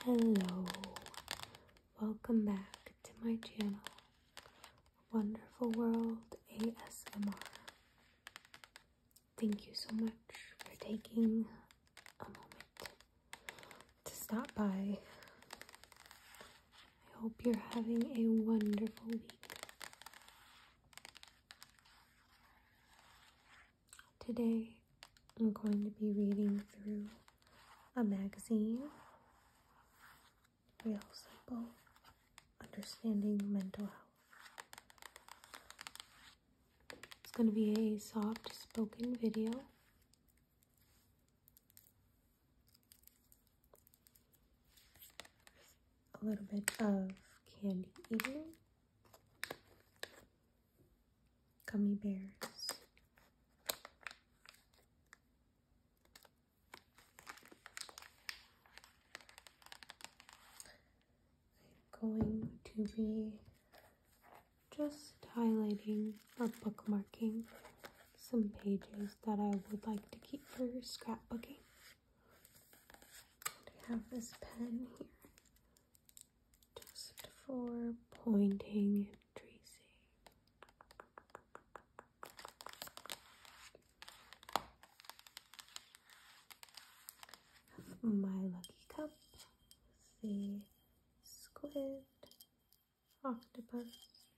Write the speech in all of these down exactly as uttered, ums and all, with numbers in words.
Hello, welcome back to my channel, Wonderful World A S M R. Thank you so much for taking a moment to stop by. I hope you're having a wonderful week. Today, I'm going to be reading through a magazine, Real Simple, Understanding Mental Health. It's going to be a soft spoken video. A little bit of candy eating, gummy bears, going to be just highlighting or bookmarking some pages that I would like to keep for scrapbooking. I have this pen here just for pointing and tracing. My lucky cup, the squid, octopus,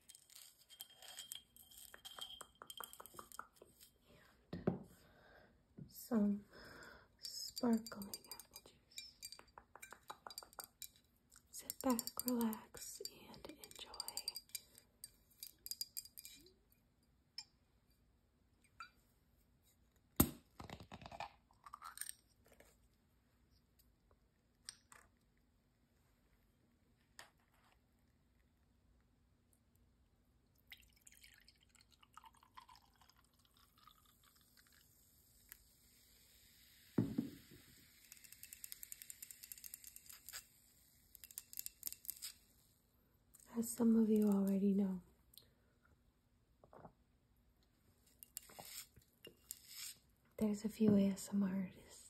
and some sparkling apple juice. Sit back, relax, and enjoy. As some of you already know, there's a few A S M R artists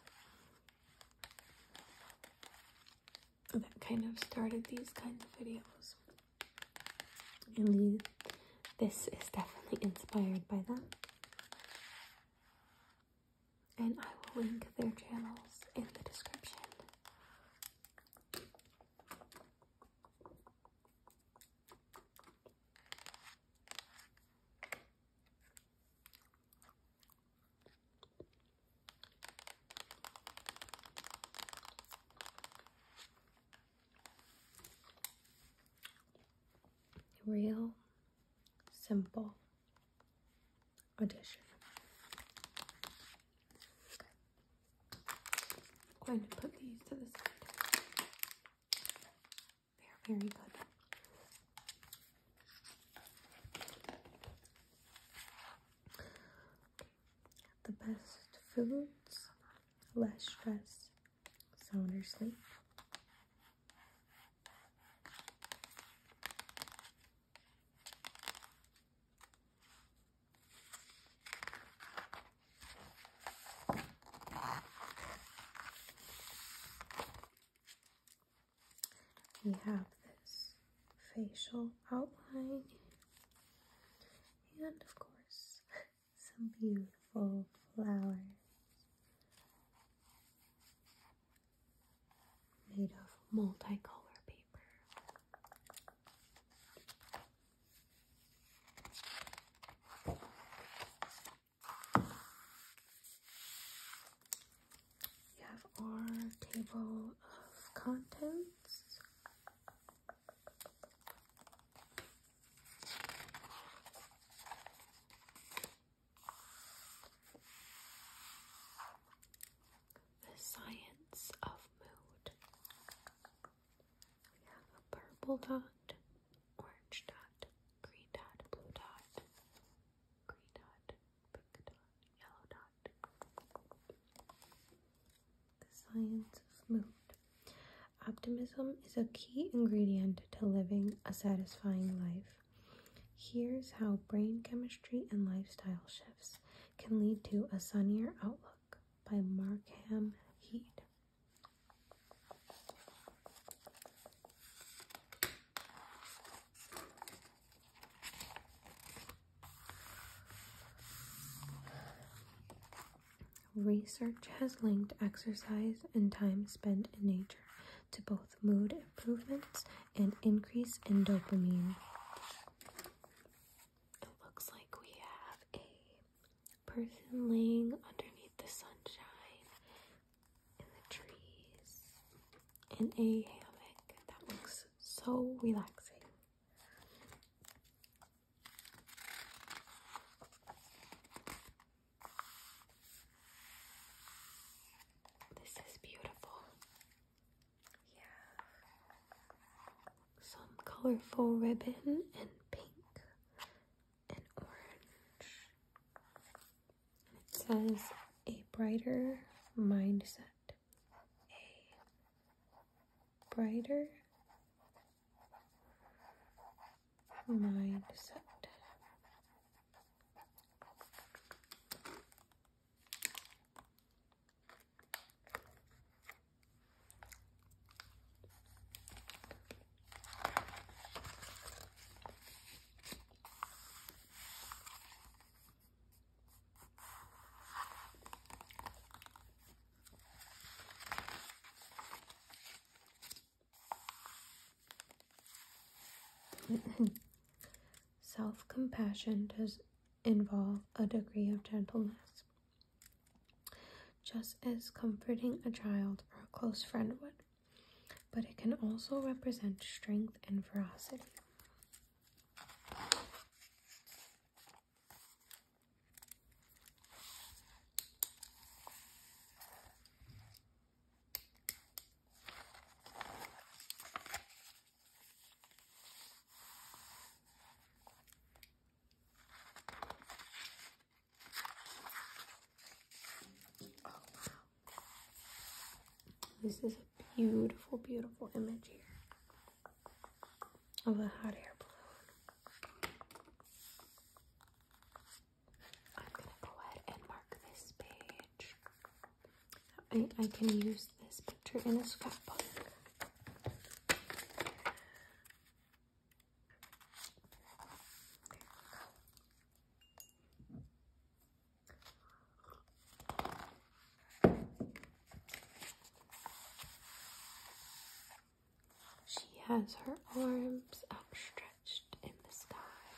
that kind of started these kinds of videos. And the, this is definitely inspired by them. And I will link their channels in the description. Real Simple Edition. I'm going to put these to the side. They're very good. The best foods, less stress, sounder sleep. We have this facial outline, and of course, some beautiful flowers made of multicolor paper. We have our table of contents. Science of Mood. We have a purple dot, orange dot, green dot, blue dot, green dot, pink dot, yellow dot. The science of mood. Optimism is a key ingredient to living a satisfying life. Here's how brain chemistry and lifestyle shifts can lead to a sunnier outlook, by Markham Heed. research has linked exercise and time spent in nature to both mood improvements and increase in dopamine. It looks like we have a person laying underneath the sunshine in the trees in a hammock. That looks so relaxing. This is beautiful. Yeah. Some colorful ribbon and pink and orange. It says a brighter mindset. A brighter mindset. Self-compassion does involve a degree of gentleness, just as comforting a child or a close friend would, but it can also represent strength and ferocity. This is a beautiful, beautiful image here of a hot air balloon. I'm going to go ahead and mark this page. I, I can use this picture in a scrapbook. She has her arms outstretched in the sky.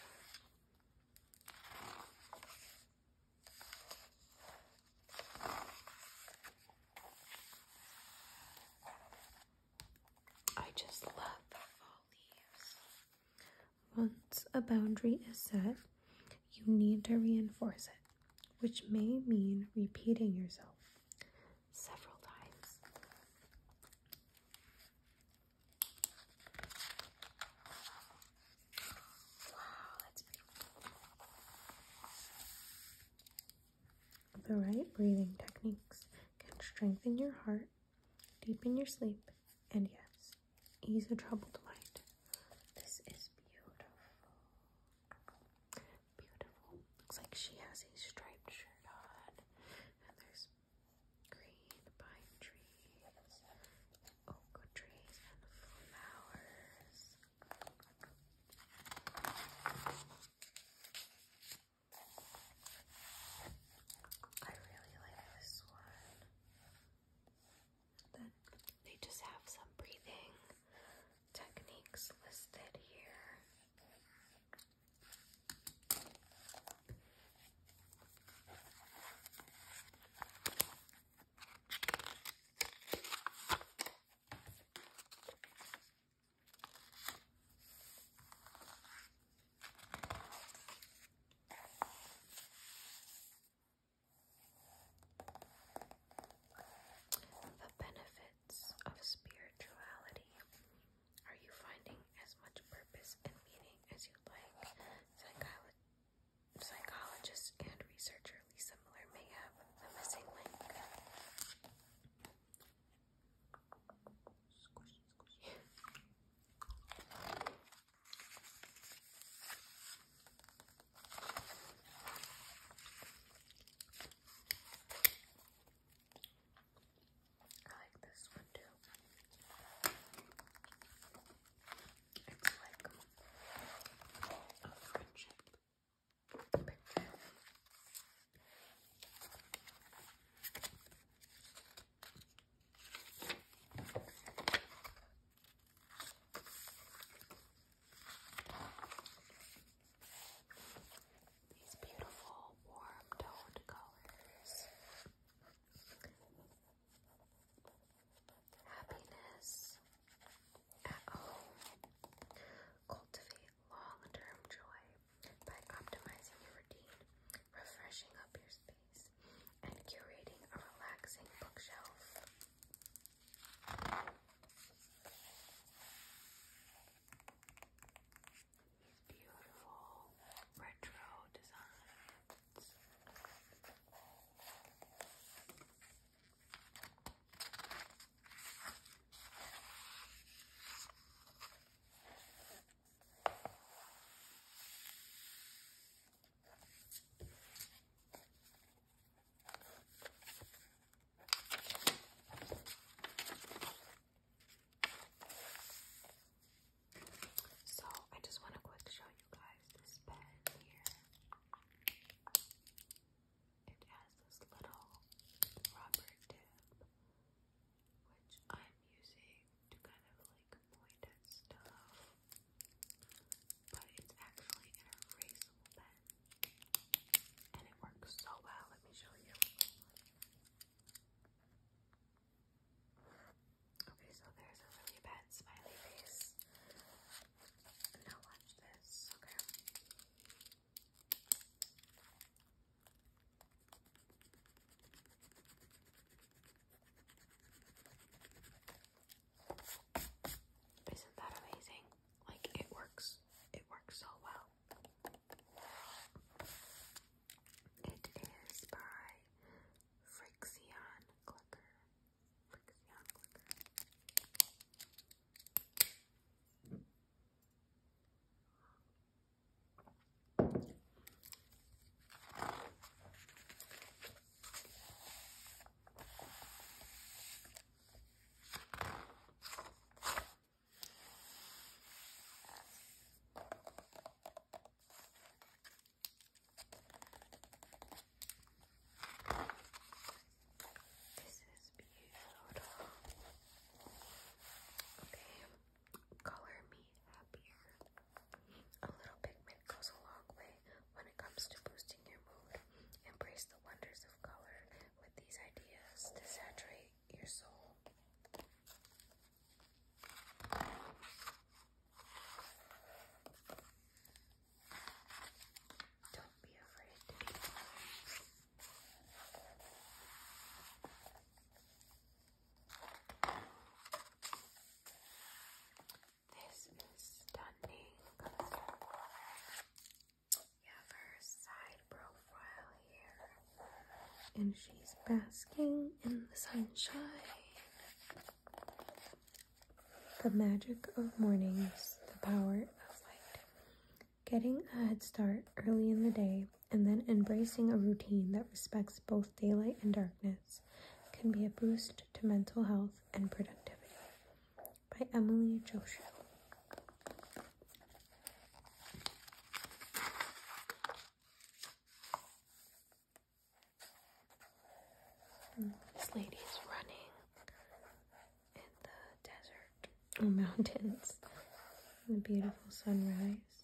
I just love the fall leaves. Once a boundary is set, you need to reinforce it, which may mean repeating yourself several times. Wow, that's beautiful. The right breathing techniques can strengthen your heart, deepen your sleep, and yes, ease a troubled mind. This is beautiful. Beautiful. Looks like she has a striped shirt on. And there's green pine trees, oak trees, and flowers. I really like this one. Then they just have some breathing techniques. she's basking in the sunshine. The magic of mornings, the power of light. Getting a head start early in the day and then embracing a routine that respects both daylight and darkness can be a boost to mental health and productivity. By Emily Joshu. This lady is running in the desert or mountains. The beautiful sunrise.